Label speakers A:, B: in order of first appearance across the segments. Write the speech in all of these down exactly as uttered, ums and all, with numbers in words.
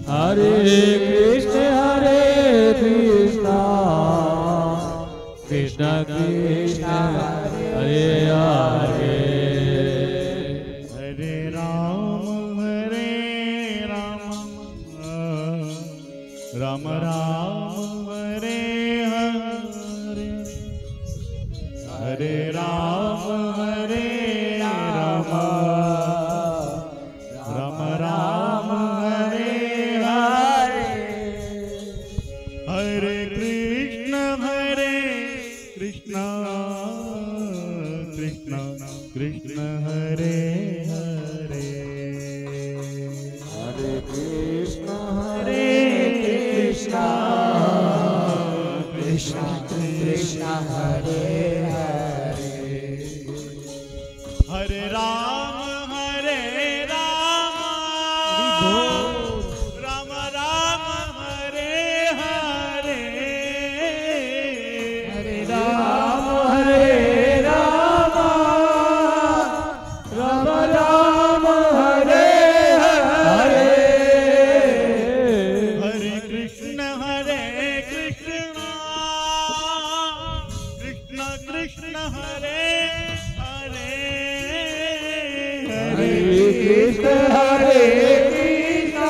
A: हरे कृष्ण हरे कृष्ण कृष्ण कृष्ण हरे हरे
B: हरे राम हरे राम राम राम हरे हरे हरे राम हरे राम राम राम हरे हरे हरे कृष्ण हरे कृष्ण कृष्ण कृष्ण हरे हरे
A: हरे कृष्ण हरे कृष्ण कृष्ण कृष्ण हरे हरे
B: हरे राम हरे राम राम राम हरे हरे
A: हरे राम हरे राम राम राम हरे हरे
B: हरे कृष्ण हरे कृष्ण कृष्ण कृष्ण हरे हरे
A: हरे कृष्ण हरे कृष्ण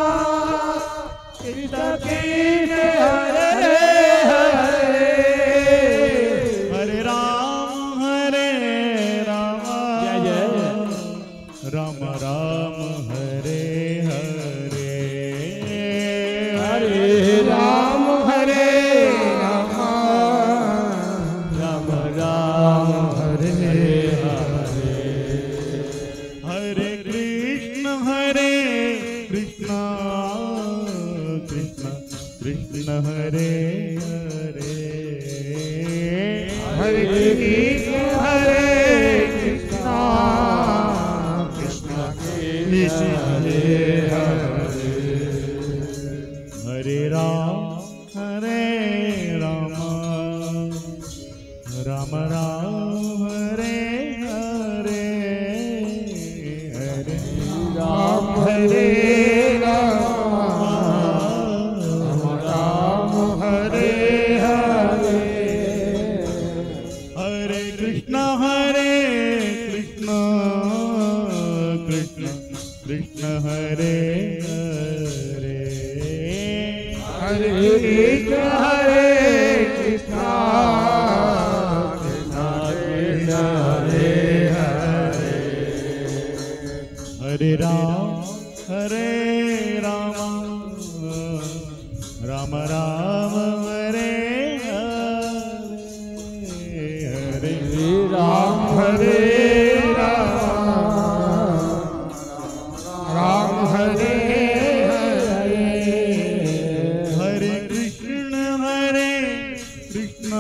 A: कृष्ण कृष्ण हरे हरे
B: हरे राम हरे राम
A: जय जय
B: राम राम हरे हरे
A: हरे राम हरे राम राम राम हरे हरे
B: हरे कृष्ण हरे कृष्ण कृष्ण कृष्ण हरे हरे
A: हरे कृष्ण हरे कृष्ण कृष्ण कृष्ण हरे हरे
B: हरे राम हरे राम राम राम हरे हरे हरे
A: राम हरे राम राम हरे हरे
B: हरे कृष्ण हरे कृष्ण कृष्ण कृष्ण हरे हरे
A: हरे कृष्ण हरे कृष्ण कृष्ण कृष्ण हरे हरे
B: हरे राम हरे राम राम राम हरे हरे हरे
A: राम हरे राम राम हरे हरे
B: हरे कृष्ण हरे कृष्ण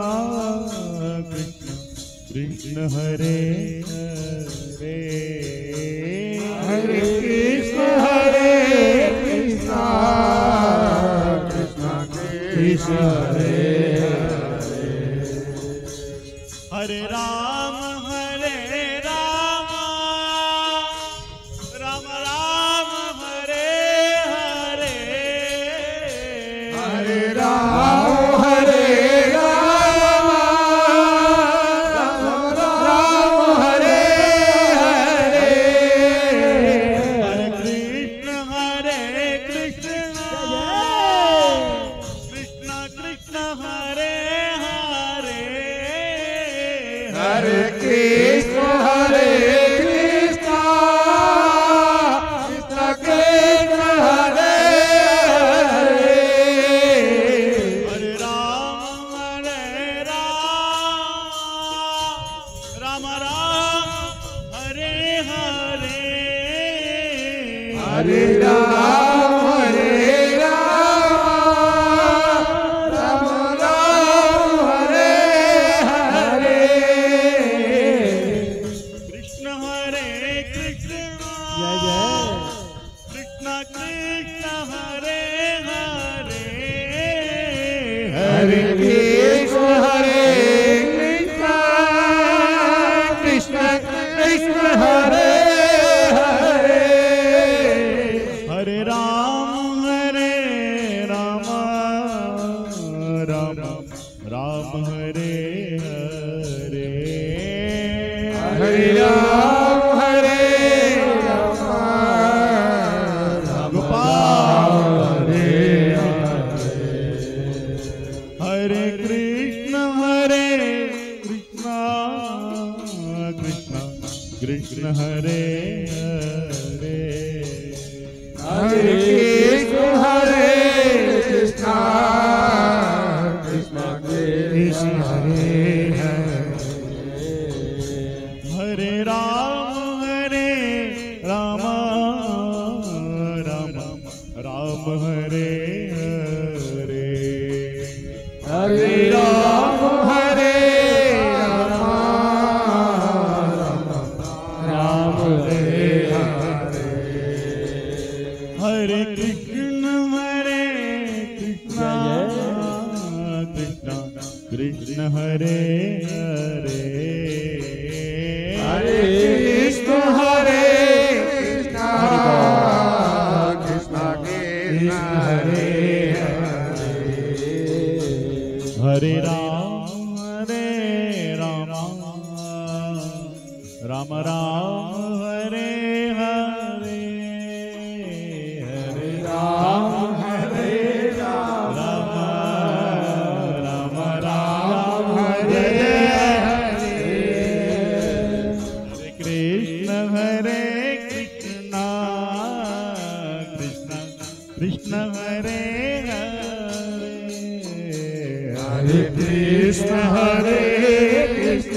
B: कृष्ण कृष्ण हरे हरे
A: हरे कृष्ण हरे कृष्ण कृष्ण कृष्ण हरे हरे
B: हरे राम हरे राम राम राम हरे हरे
A: हरे राम हरे राम राम राम हरे हरे
B: हरे कृष्ण हरे कृष्ण कृष्ण कृष्ण हरे हरे
A: हरे कृष्ण हरे कृष्ण कृष्ण कृष्ण हरे हरे
B: हरे राम हरे राम राम राम हरे हरे
A: हरे राम हरे राम राम राम हरे हरे
B: कृष्ण हरे कृष्ण
A: जय जय
B: कृष्ण कृष्ण हरे हरे
A: हरे कृष्ण हरे कृष्ण कृष्ण कृष्ण हरे हरे
B: हरे राम राम राम राम हरे हरे
A: हरे राम हरे राम राम हरे हरे
B: हरे कृष्ण हरे कृष्ण कृष्ण कृष्ण हरे हरे
A: हरे कृष्ण हरे कृष्ण कृष्ण कृष्ण हरे हरे
B: हरे राम हरे राम राम राम हरे हरे हरे
A: राम हरे राम
B: राम राम
A: राम हरे हरे
B: हरे कृष्ण हरे कृष्ण कृष्ण कृष्ण हरे हरे
A: हरे कृष्ण हरे कृष्ण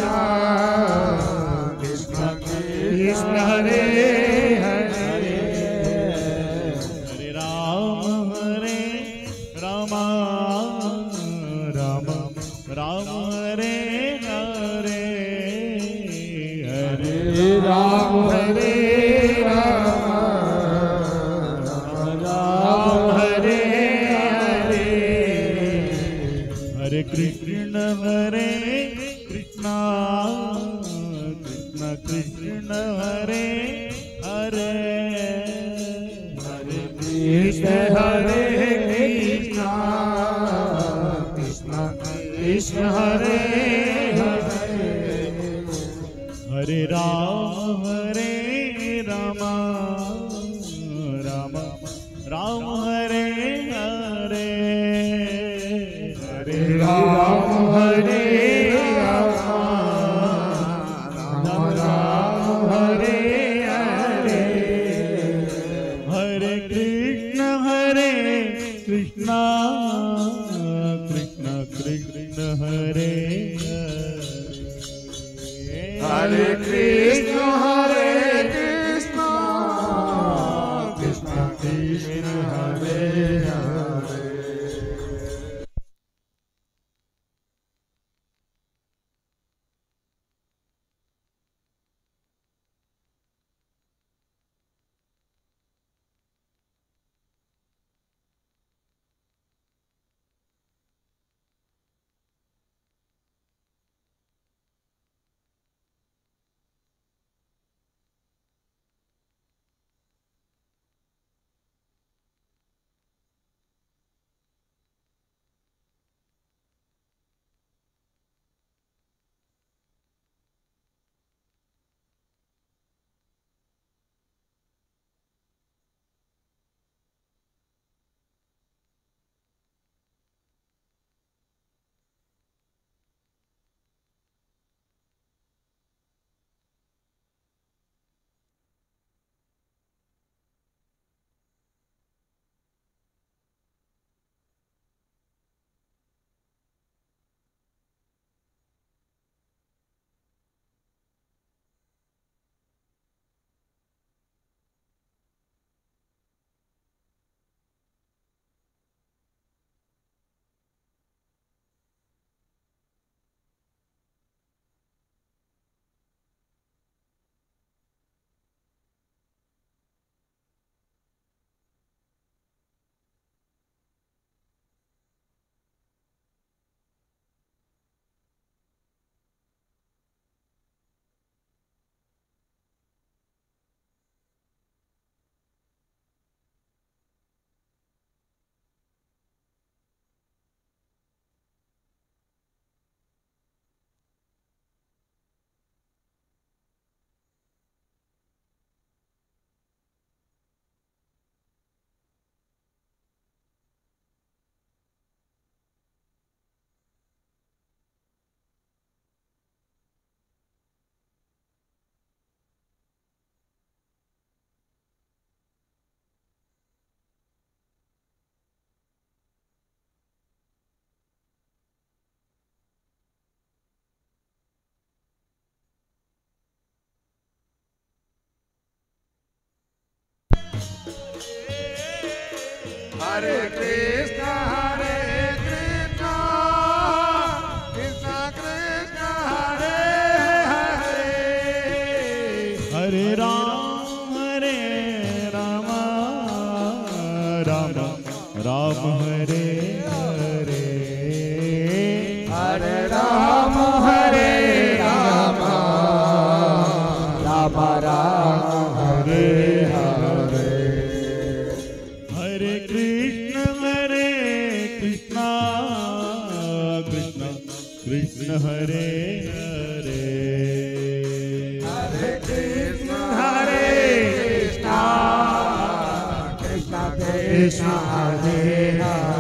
A: कृष्ण कृष्ण हरे हरे
B: हरे राम हरे राम राम राम हरे हरे हरे
A: हरे राम हरे राम राम हरे हरे
B: हरे कृष्ण हरे कृष्ण कृष्ण कृष्ण हरे हरे हरे
A: कृष्ण हरे कृष्ण कृष्ण कृष्ण हरे हरे
B: हरे राम हरे राम राम राम हरे हरे हरे
A: राम हरे राम राम राम हरे हरे
B: हरे कृष्ण हरे कृष्ण कृष्ण कृष्ण हरे
A: हरे कृष्ण हरे Krishna Krishna Krishna Hare Hare Hare Krishna, Hare Krishna, Krishna Krishna, Hare Hare,
B: Hare Ram, Hare Rama, Rama Ram, Hare Hare,
A: Hare Rama, Hare Rama, Rama Rama, Hare Hare,
B: Hare Krishna, Hare Krishna, Krishna Krishna, Hare Hare,
A: Hare Krishna, Hare Krishna, Krishna Krishna, Hare Hare.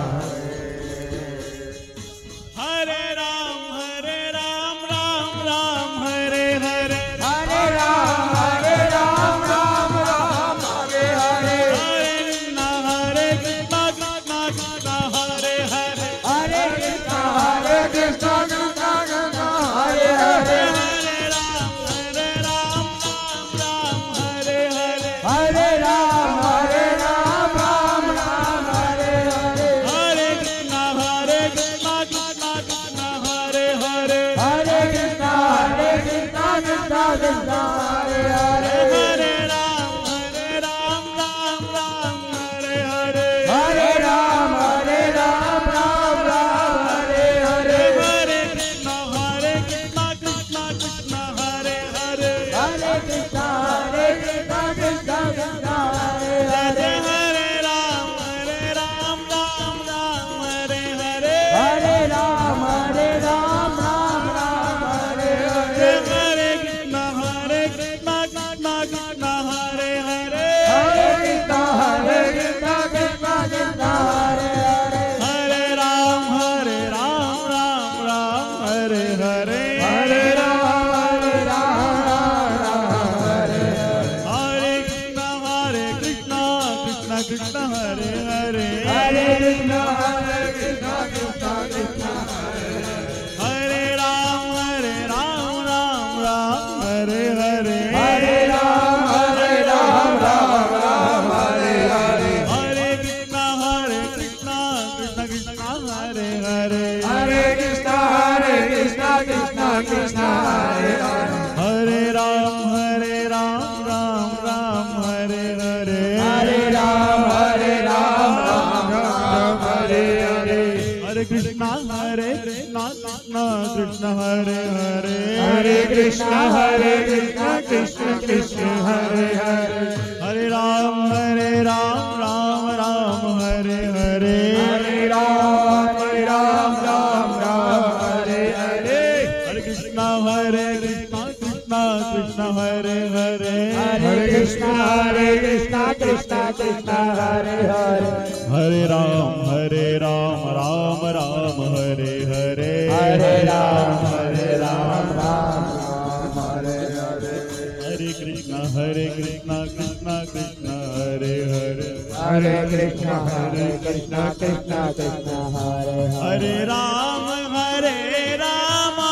B: Hare Ram, Hare Ram, Ram Ram, Hare Hare,
A: Hare Ram, Hare Ram, Ram Ram, Hare Hare,
B: Hare Krishna, Hare Krishna, Krishna Krishna, Hare Hare,
A: Hare Krishna, Hare Krishna, Krishna Krishna, Hare Hare,
B: Hare Ram, Hare Ram, Ram Ram, Hare Hare,
A: Hare Ram, Hare Ram, Ram Ram, Hare Hare,
B: Hare Krishna, Hare Krishna, Krishna Krishna, Hare Hare,
A: Hare Krishna, Hare Krishna, Krishna Krishna, Hare Hare,
B: Hare Ram, Hare Ram, Ram Ram, Hare Hare,
A: Hare Ram, Hare Ram, Ram Ram, Hare Hare,
B: Hare Krishna, Hare Krishna, Krishna Krishna, Hare Hare,
A: Hare Krishna, Hare Krishna, Krishna Krishna, Hare Hare,
B: Hare Ram, Hare Ram, Ram Ram, Hare Hare,
A: Hare Ram, Hare Ram, Ram Ram, Hare Hare,
B: Hare Krishna, Hare Krishna, Krishna Krishna, Hare Hare,
A: Hare Krishna, Hare Krishna, Krishna Krishna, Hare Hare,
B: Hare Ram, Hare Ram, Ram Ram, Hare Hare,
A: Hare Ram, Hare Ram, Ram Ram, Hare Hare,
B: Hare Krishna, Hare Krishna, Krishna Krishna, Hare Hare,
A: Hare Krishna, Hare Krishna, Krishna Krishna, Hare Hare,
B: Hare Ram, Hare Ram, Ram Ram, Hare Hare,
A: Hare Ram, Hare Ram, Ram Ram, Hare Hare,
B: Hare Krishna, Hare Krishna, Krishna Krishna, Hare Hare,
A: Hare Krishna, Hare Krishna, Krishna Krishna, Hare Hare,
B: Hare Ram, Hare Ram, Ram Ram, Hare Hare,
A: Hare Ram, Hare Ram, Ram Ram, Hare Hare,
B: Hare Krishna, Hare Krishna, Krishna Krishna, Hare Hare,
A: Hare Krishna, Hare Krishna, Krishna Krishna, Hare Hare,
B: Hare Ram, Hare Ram, Ram Ram, Hare Hare,
A: Hare Ram, Hare Ram, Ram Ram, Hare Hare,
B: Hare Krishna, Hare Krishna, Krishna Krishna, Hare Hare,
A: Hare Krishna, Hare Krishna, Krishna Krishna, Hare Hare,
B: Hare Ram, Hare Ram, Ram Ram, Hare Hare,
A: Hare Ram, Hare Ram, Ram Ram, Hare Hare,
B: Hare Krishna, Hare Krishna, Krishna Krishna, Hare Hare,
A: Hare Krishna, Hare Krishna, Krishna Krishna, Hare Hare,
B: Hare Ram, Hare Rama,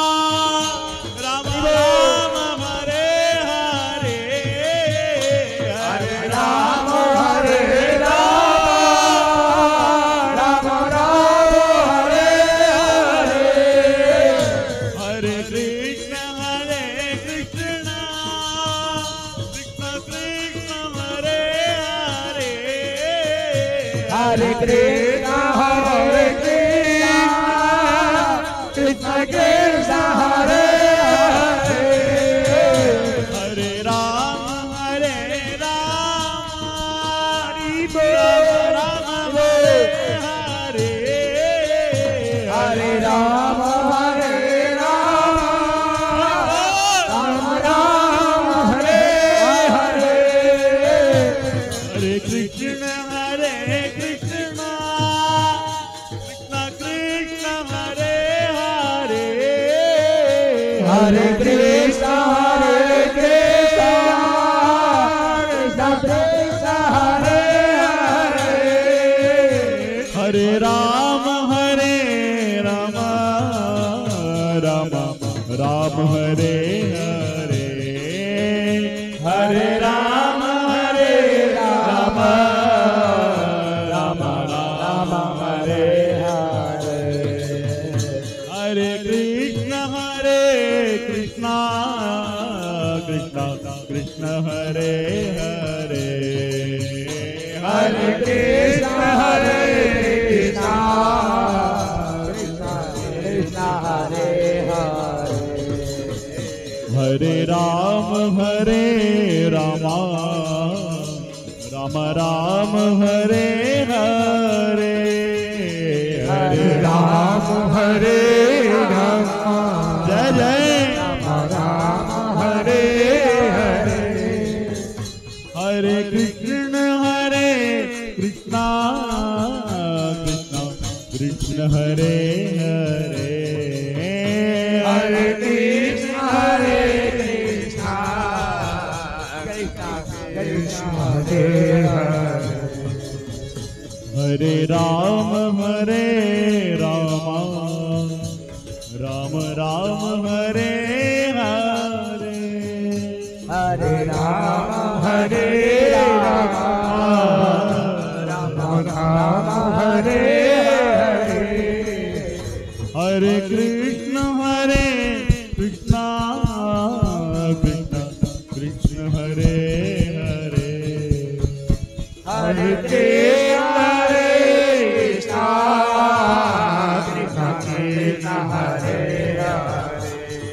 B: Rama Rama, Hare Hare, Hare
A: Ram, Hare Ram, Ram Ram, Hare Hare,
B: Hare Krishna, Hare Krishna, Krishna Krishna, Hare Hare,
A: Hare Krishna, Hare Krishna, Krishna Krishna, Hare Hare,
B: Hare Ram, Hare Ram, Ram Ram, Hare Hare,
A: Hare Ram, Hare Ram, Ram Ram, Hare Hare,
B: Hare Krishna, Hare Krishna, Krishna Krishna, Hare Hare,
A: Hare Krishna, Hare Krishna, Krishna Krishna, Hare Hare,
B: Hare Ram, Hare Rama, Rama Ram, Hare Hare,
A: Hare Ram, Hare Ram, हरे कृष्ण हरे कृष्ण कृष्ण हरे हरे
B: हरे राम हरे रामा राम राम हरे हरे
A: हरे राम हरे राम
B: जय जय
A: राम राम हरे हरे
B: हरे कृष्ण हरे कृष्णा कृष्ण कृष्ण हरे हरे
A: हरे कृष्ण हरे कृष्ण कृष्ण कृष्ण हरे हरे
B: हरे राम हरे रामा राम राम हरे हरे
A: हरे राम हरे राम राम राम हरे हरे
B: हरे कृष्ण हरे कृष्णा कृष्ण कृष्ण हरे हरे
A: हरे कृष्ण हरे कृष्ण कृष्ण कृष्ण हरे हरे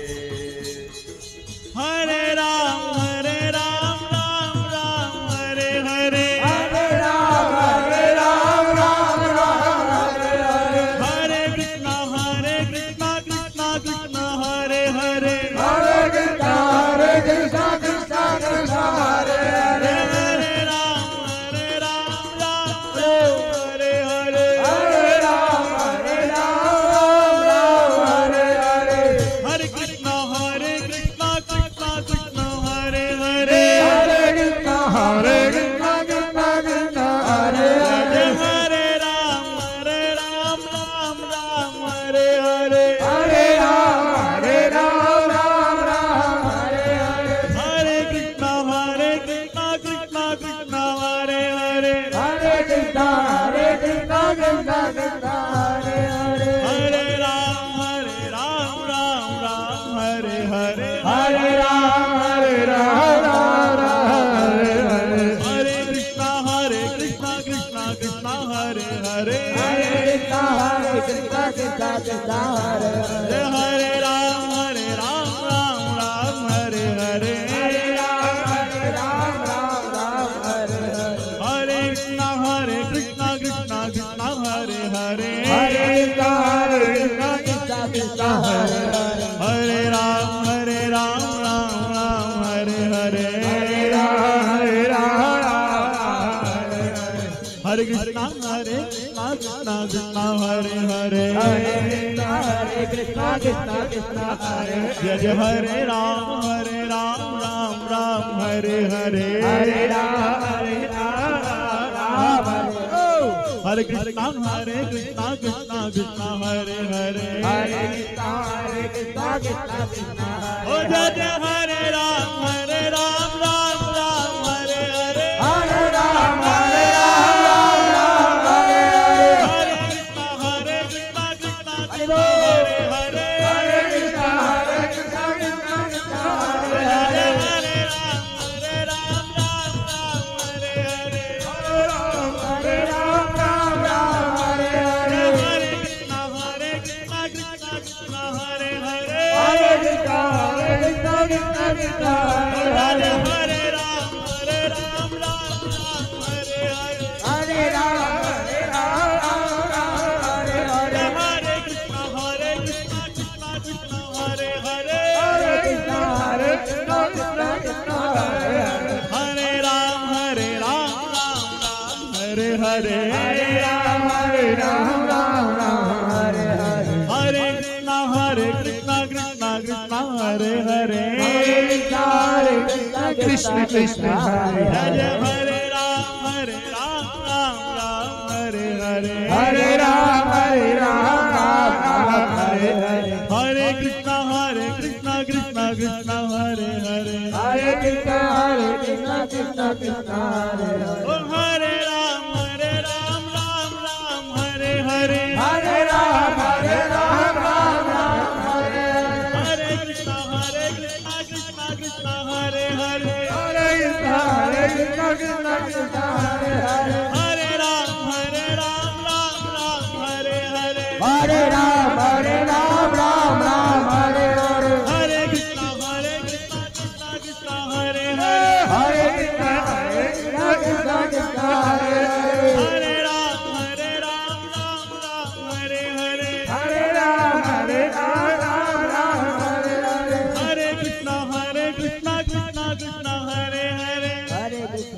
B: हरे राम हरे राम राम राम हरे हरे
A: हरे राम हरे राम राम राम हरे हरे
B: हरे कृष्णा हरे कृष्णा कृष्णा कृष्णा हरे हरे
A: हरे कृष्ण हरे कृष्ण कृष्ण कृष्ण हरे हरे
B: हरे राम हरे राम राम राम हरे हरे
A: हरे राम हरे राम राम राम हरे हरे
B: हरे कृष्णा हरे कृष्णा कृष्णा कृष्णा हरे हरे
A: हरे कृष्ण हरे कृष्ण कृष्ण कृष्ण हरे हरे
B: हरे राम हरे राम राम राम हरे हरे
A: हरे राम हरे राम राम राम हरे हरे
B: हरे कृष्णा हरे कृष्णा कृष्णा कृष्णा हरे हरे
A: हरे कृष्ण हरे कृष्ण कृष्ण कृष्ण हरे हरे
B: हरे राम हरे राम राम राम हरे हरे
A: हरे राम हरे राम राम राम हरे हरे
B: हरे कृष्णा हरे कृष्णा कृष्णा कृष्णा हरे हरे
A: हरे कृष्ण हरे कृष्ण कृष्ण कृष्ण हरे हरे
B: हरे राम हरे राम राम राम हरे हरे
A: हरे राम हरे राम राम राम हरे हरे
B: हरे कृष्णा हरे कृष्णा कृष्णा कृष्णा हरे हरे
A: हरे कृष्ण हरे कृष्ण कृष्ण कृष्ण हरे हरे
B: हरे राम हरे राम राम राम हरे हरे
A: हरे राम हरे राम राम हरे हरे
B: हरे कृष्णा हरे कृष्णा कृष्णा कृष्णा हरे हरे
A: हरे कृष्ण हरे कृष्ण कृष्ण कृष्ण हरे
B: जय जय हरे राम हरे राम राम राम हरे हरे
A: हरे राम हरे राम राम राम हरे
B: हरे कृष्णा हरे कृष्णा कृष्णा कृष्णा हरे हरे
A: हरे कृष्ण हरे कृष्ण कृष्ण कृष्ण
B: ओ
A: हरे
B: जय जय हरे राम हरे राम राम राम हरे हरे
A: हरे राम हरे राम राम राम हरे हरे
B: हरे कृष्णा हरे कृष्णा कृष्णा
A: हरि
B: कृष्णा
A: बोल
B: हरे हरे
A: हरे कृष्ण हरे कृष्ण कृष्ण कृष्ण हरे
B: जय
A: हरे
B: हरे राम हरे राम राम राम हरे हरे
A: हरे राम हरे राम राम राम हरे हरे
B: हरे कृष्णा हरे कृष्णा कृष्णा कृष्णा हरे हरे
A: हरे कृष्ण हरे कृष्ण कृष्ण कृष्ण हरे हरे
B: हरे राम हरे राम राम राम हरे हरे
A: हरे राम हरे राम राम राम हरे हरे
B: हरे कृष्णा हरे कृष्णा कृष्णा कृष्णा हरे हरे
A: हरे कृष्ण हरे कृष्ण कृष्ण कृष्ण हरे हरे
B: हरे राम हरे राम राम राम हरे हरे
A: हरे राम हरे राम राम राम हरे हरे
B: हरे कृष्णा हरे कृष्णा कृष्णा कृष्णा हरे हरे
A: हरे कृष्ण हरे कृष्ण कृष्ण कृष्ण हरे
B: जय
A: हरे
B: जय हरे राम हरे राम राम राम हरे हरे
A: हरे राम हरे राम राम राम हरे हरे
B: हरे कृष्णा हरे कृष्णा कृष्णा कृष्णा हरे हरे
A: हरे कृष्ण हरे कृष्ण कृष्ण कृष्ण हरे हरे
B: ओ हरे राम हरे राम राम राम हरे हरे
A: हरे राम हरे राम राम राम हरे हरे
B: हरे कृष्णा हरे कृष्णा कृष्णा कृष्णा हरे हरे
A: हरे कृष्ण हरे कृष्ण कृष्ण कृष्ण हरे हरे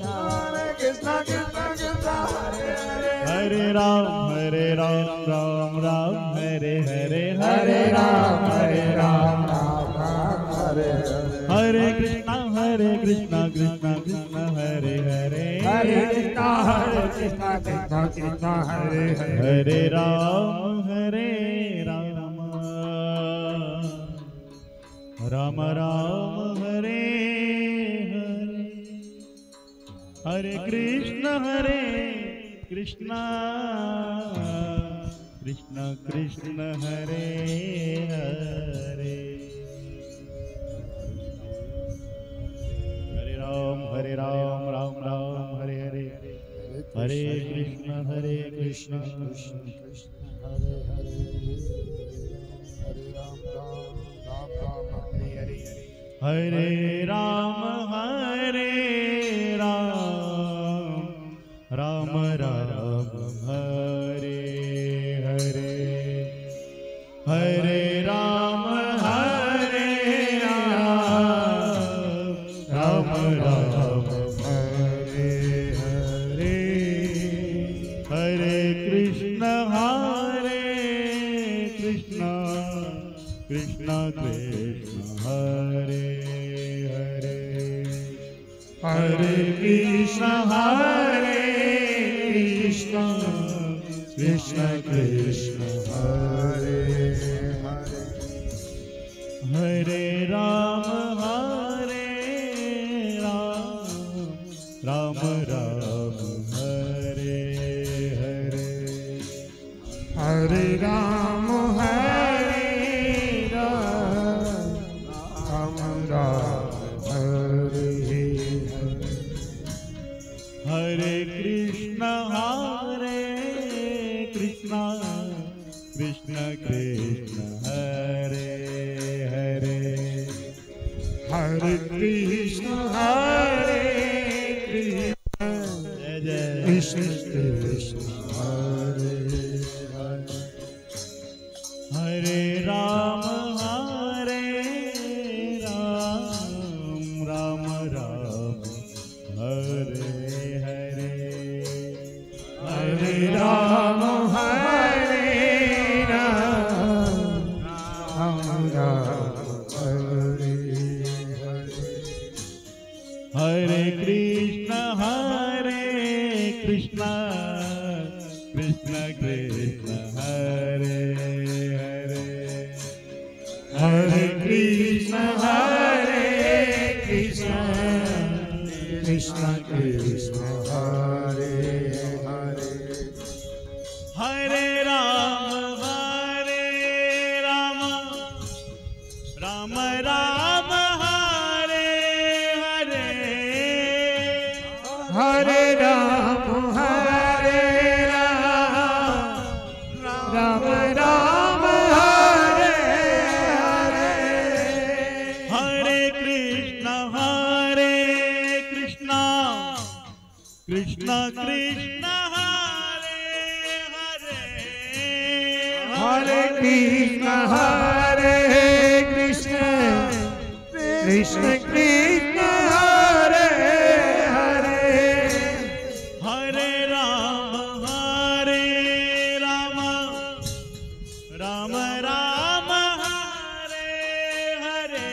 A: कृष्ण कृष्ण कृष्ण हरे हरे
B: हरे राम हरे राम राम राम हरे हरे
A: हरे राम हरे राम राम राम हरे हरे
B: हरे कृष्णा हरे कृष्णा कृष्णा कृष्णा हरे हरे
A: हरे कृष्ण हरे कृष्ण कृष्ण कृष्ण हरे हरे
B: हरे राम हरे राम राम राम हरे हरे हरे कृष्ण हरे कृष्ण कृष्ण कृष्ण हरे हरे हरे राम हरे राम राम राम हरे हरे हरे कृष्ण हरे कृष्ण
A: कृष्ण कृष्ण हरे हरे हरे राम राम राम राम हरे हरे
B: हरे राम हरे राम राम राम हरे हरे हरे राम हरे राम राम राम हरे हरे हरे कृष्ण हरे कृष्ण कृष्ण कृष्ण हरे हरे हरे कृष्ण हरे कृष्ण कृष्ण कृष्ण हरे हरे हरे राम हरे राम राम राम हरे हरे
A: हरे राम हरे राम राम राम हरे हरे
B: हरे कृष्ण हरे कृष्ण कृष्ण कृष्ण हरे हरे
A: हरे कृष्ण हरे कृष्ण
B: जय जय
A: कृष्ण कृष्ण हरे हरे
B: हरे राम हरे राम राम राम हरे हरे
A: हरे राम हरे राम राम राम हरे हरे
B: हरे कृष्ण हरे कृष्ण कृष्ण कृष्ण हरे हरे
A: हरे कृष्ण हरे कृष्ण कृष्ण कृष्ण हरे हरे
B: हरे राम हरे राम राम राम हरे हरे
A: हरे राम हरे राम राम राम हरे हरे
B: हरे कृष्ण हरे कृष्ण कृष्ण कृष्ण हरे हरे
A: हरे कृष्ण हरे कृष्ण कृष्ण कृष्ण हरे हरे
B: हरे राम हरे राम राम राम हरे हरे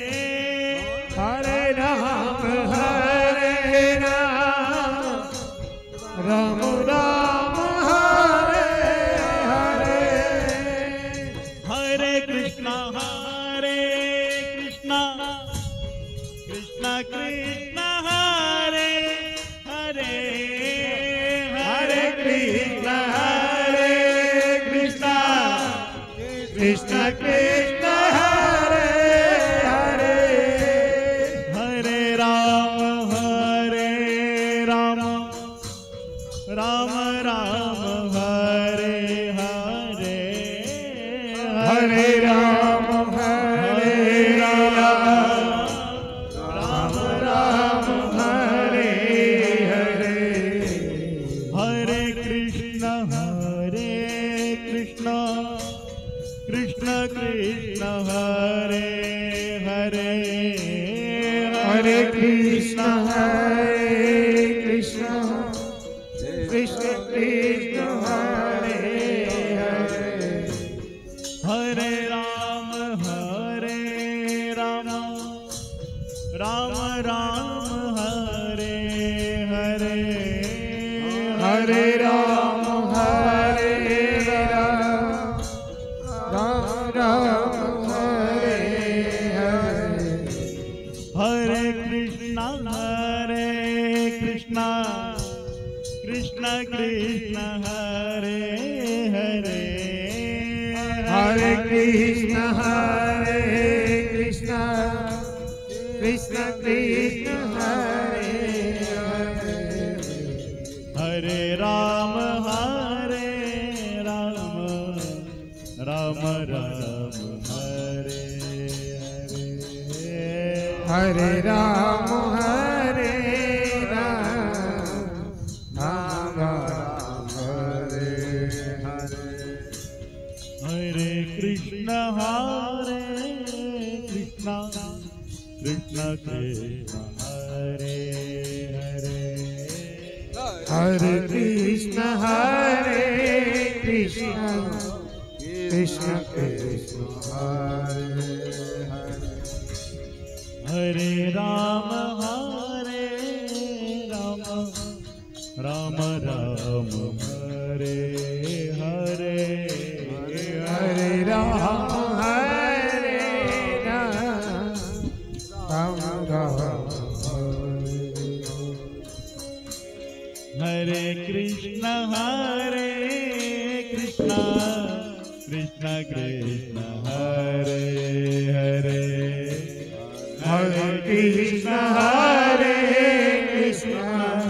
A: हरे राम हरे राम राम राम हरे हरे
B: हरे कृष्ण हरे कृष्ण कृष्ण कृष्ण हरे हरे
A: हरे कृष्ण हरे कृष्ण कृष्ण कृष्ण हरे हरे
B: हरे राम हरे राम राम राम हरे हरे
A: हरे राम हरे राम राम राम हरे हरे
B: हरे कृष्ण हरे कृष्ण कृष्ण कृष्ण हरे हरे
A: हरे कृष्ण हरे कृष्ण हरे हरे
B: हरे राम हरे राम राम राम हरे हरे
A: हरे राम हरे राम राम राम हरे हरे
B: हरे कृष्णा हरे कृष्णा कृष्ण कृष्ण हरे हरे
A: हरे कृष्ण हरे कृष्ण कृष्ण कृष्ण हरे हरे
B: हरे राम हरे राम राम राम हरे हरे
A: हरे राम हरे राम राम राम हरे हरे
B: हरे कृष्ण हरे कृष्ण कृष्ण कृष्ण हरे हरे
A: हरे कृष्ण हरे कृष्ण कृष्ण कृष्ण हरे हरे
B: हरे राम हरे राम राम राम हरे हरे
A: हरे राम हरे राम राम राम
B: हरे कृष्ण हरे कृष्ण कृष्ण कृष्ण हरे हरे
A: हरे कृष्ण हरे कृष्ण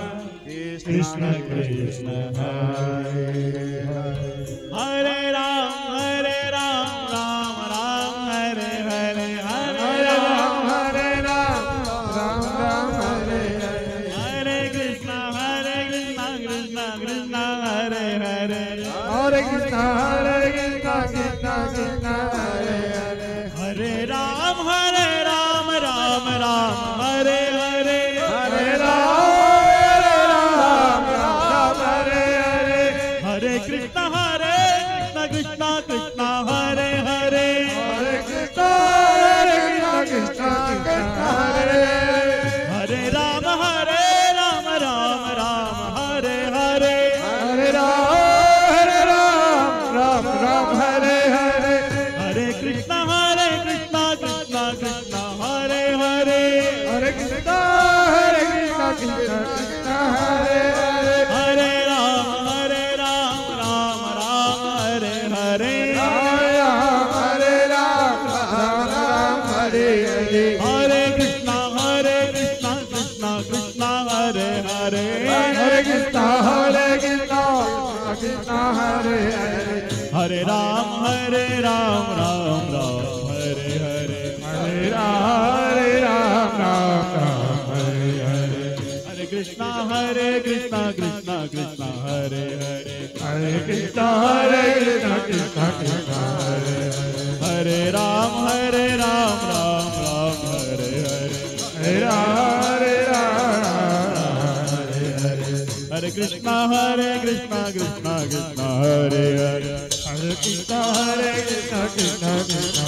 A: कृष्ण कृष्ण हरे हरे
B: हरे राम हरे राम राम राम हरे हरे हरे
A: राम हरे राम राम राम हरे हरे
B: हरे कृष्ण हरे कृष्ण कृष्ण कृष्ण हरे हरे
A: हरे कृष्ण हरे कृष्ण कृष्ण कृष्ण हरे हरे
B: हरे राम हरे राम राम राम हरे हरे
A: हरे राम हरे राम राम हरे हरे
B: हरे कृष्ण हरे कृष्ण कृष्ण कृष्ण हरे हरे
A: हरे कृष्ण हरे कृष्ण कृष्ण हरे हरे
B: हरे राम हरे राम राम राम हरे हरे
A: हरे राम हरे राम राम राम हरे हरे
B: हरे कृष्ण हरे कृष्ण कृष्ण कृष्ण हरे हरे
A: हरे कृष्ण हरे कृष्ण कृष्ण कृष्ण हरे हरे
B: हरे राम हरे राम राम राम हरे हरे
A: हरे राम हरे राम राम राम हरे हरे
B: हरे कृष्ण हरे कृष्ण कृष्ण कृष्ण हरे हरे
A: हरे कृष्ण हरे कृष्ण कृष्ण हरे हरे
B: हरे राम हरे राम राम राम हरे हरे
A: हरे राम हरे राम राम राम हरे हरे
B: हरे कृष्ण हरे कृष्ण कृष्ण कृष्ण हरे हरे
A: हरे कृष्ण हरे कृष्ण कृष्ण कृष्ण हरे हरे
B: हरे राम हरे राम राम राम हरे हरे
A: हरे राम हरे राम हरे हरे
B: हरे कृष्ण हरे कृष्ण कृष्ण कृष्ण हरे हरे
A: हरे कृष्ण हरे कृष्ण कृष्ण कृष्ण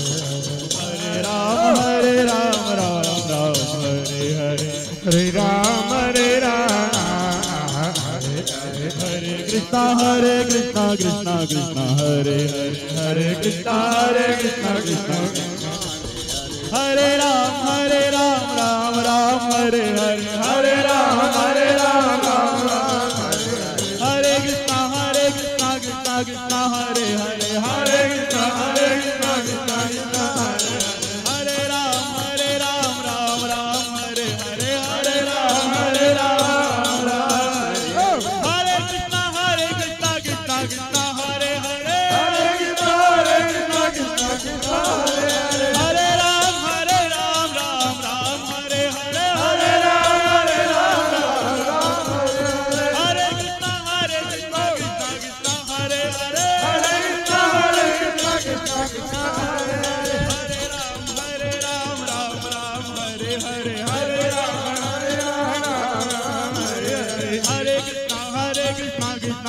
A: हरे
B: हरे
A: हरे
B: राम हरे राम राम राम हरे हरे
A: हरे राम हरे राम हरे हरे
B: हरे कृष्ण हरे कृष्ण कृष्ण कृष्ण हरे हरे
A: हरे कृष्ण हरे कृष्ण कृष्ण कृष्ण
B: हरे राम हरे राम राम राम हरे हरे
A: हरे राम हरे राम राम राम हरे
B: हरे कृष्ण हरे कृष्ण कृष्ण कृष्ण हरे हरे
A: हरे कृष्ण हरे कृष्ण कृष्ण कृष्ण हरे
B: हरे राम हरे राम राम राम हरे हरे हरे
A: राम हरे राम राम
B: हरे कृष्ण हरे कृष्ण कृष्ण कृष्ण हरे हरे
A: हरे कृष्ण हरे कृष्ण कृष्ण कृष्ण हरे हरे
B: हरे राम हरे राम राम राम हरे हरे
A: हरे राम हरे राम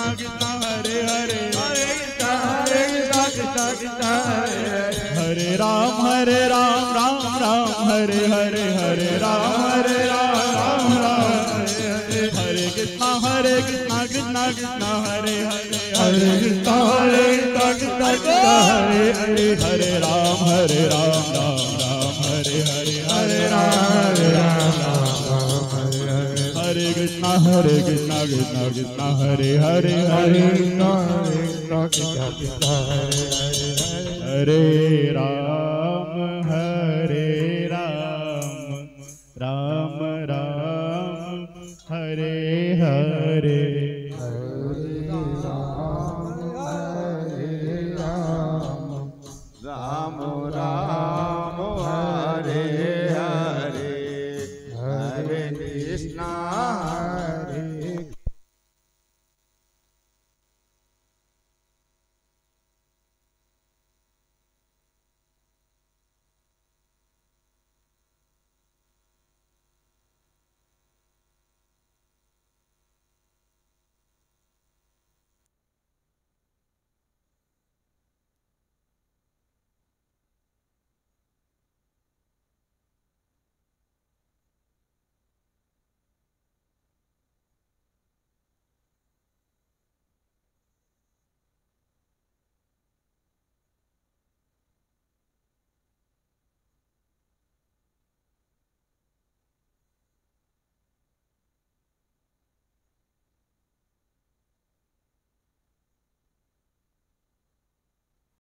B: कृष्णा कृष्णा हरे हरे
A: हरे कृष्णा हरे कृष्णा कृष्णा कृष्णा हरे हरे
B: हरे राम हरे राम राम राम हरे हरे हरे राम हरे राम राम राम हरे हरे हरे कृष्णा हरे कृष्णा कृष्णा कृष्णा हरे हरे
A: हरे कृष्णा हरे कृष्णा कृष्णा कृष्णा हरे हरे
B: हरे राम हरे राम राम राम हरे हरे
A: हरे राम हरे राम राम राम हरे हरे
B: हरे कृष्णा हरे कृष्णा कृष्णा कृष्णा हरे हरे
A: हरे
B: हरे
A: कृष्णा हरे कृष्णा कृष्णा कृष्णा हरे हरे
B: हरे राम हरे राम राम राम हरे हरे
A: हरे राम